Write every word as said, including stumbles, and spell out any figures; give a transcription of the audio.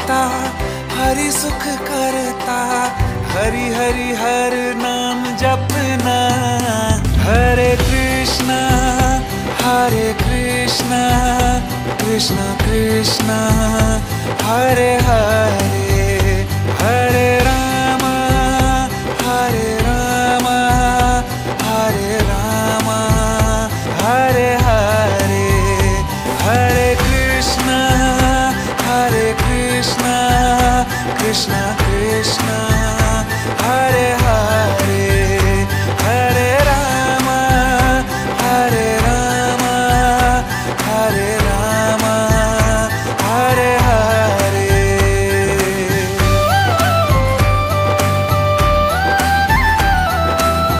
गाता, हरि सुख करता, हरि हरि हर नाम जपना। हरे कृष्णा हरे कृष्णा कृष्णा कृष्णा हरे हरे, हरे